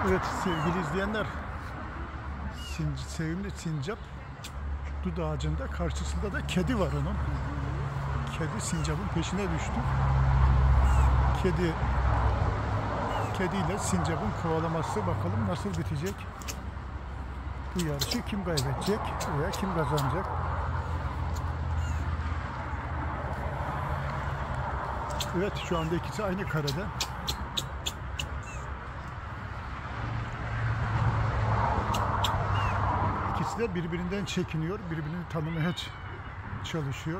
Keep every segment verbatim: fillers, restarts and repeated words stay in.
Evet sevgili izleyenler, sin sevimli sincap dut ağacında, karşısında da kedi var onun. Kedi sincapın peşine düştü. Kedi kediyle sincapın kovalaması bakalım nasıl bitecek. Bu yarışı kim kaybedecek veya kim kazanacak? Evet, şu anda ikisi aynı karede. İkisi de birbirinden çekiniyor, birbirini tanımaya çalışıyor.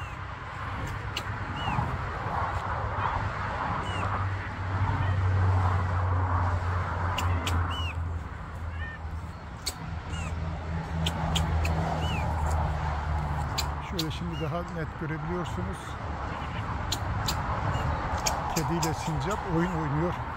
Şöyle şimdi daha net görebiliyorsunuz. Kediyle sincap oyun oynuyor.